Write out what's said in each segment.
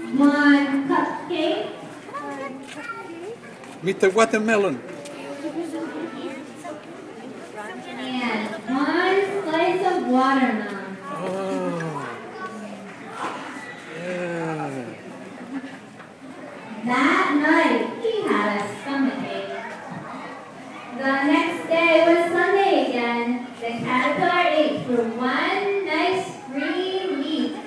One cupcake. Mr. Watermelon. And one slice of watermelon. Oh. Yeah. That night, he had a stomachache. The next day was Sunday again. The caterpillar ate for one nice free week.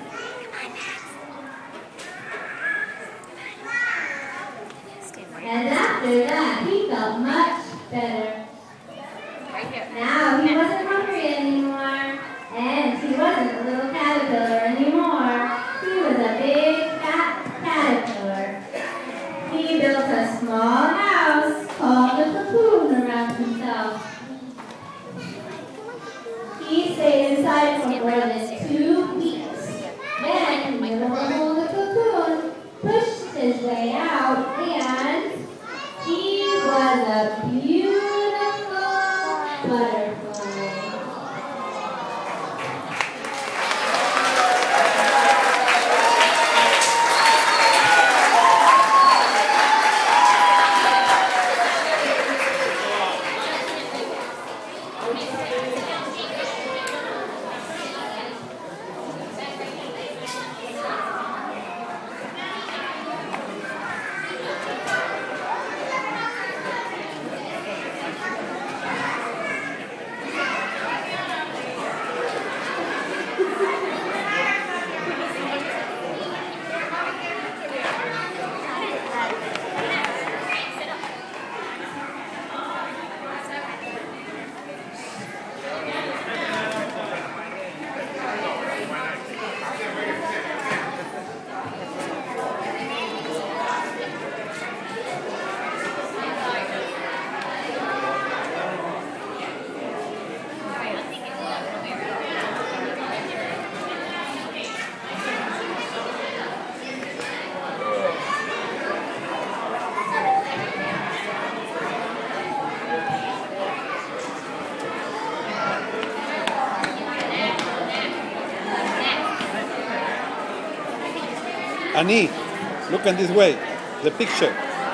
And after that, he felt much better. Now he wasn't hungry anymore, and he wasn't a little caterpillar anymore. He was a big, fat caterpillar. He built a small house called a cocoon around himself. He stayed inside for more than 2 weeks. Then he little hole in the cocoon, pushed his way out, and he was a beautiful butterfly. Annie, look at this way, the picture.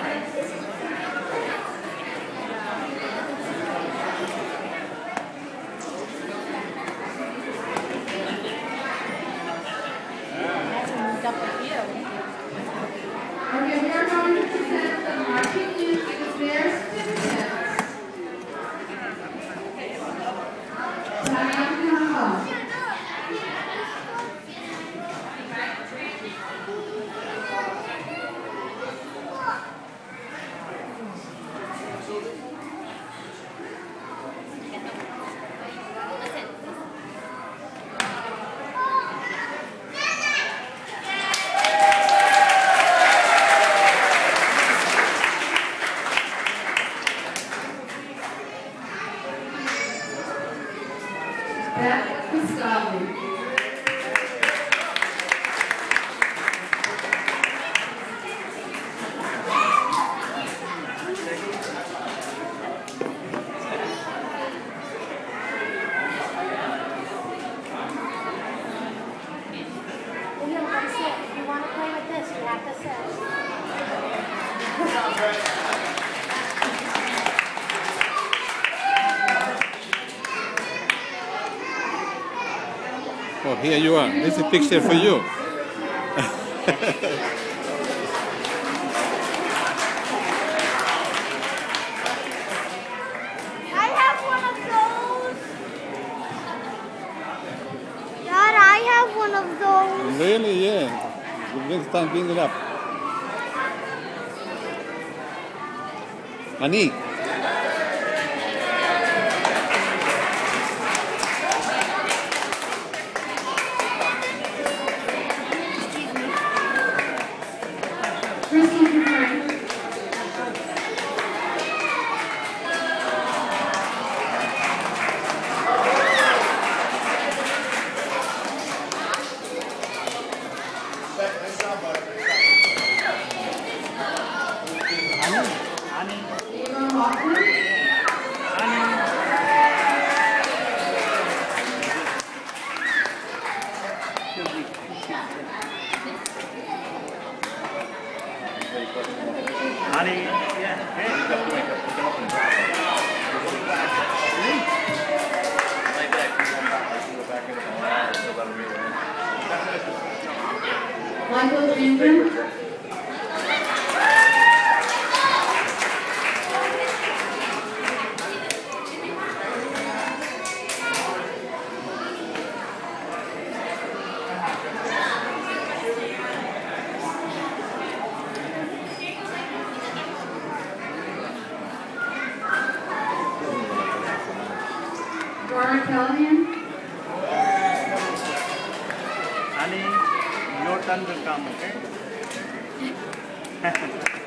Okay, we are going to present the marching youth their certificates. Beth Gustave. If you want to play with this, you have to sit. Oh, here you are. This is a picture for you. I have one of those. Dad, I have one of those. Really? Yeah. Next time, bring it up. Annie. Even Honey, yeah. Hey, you got to wake up. Pick them up and drop them. Like that. You go back in the so let them read it. Michael Jr. Dora Callahan. Honey, your turn will come, okay?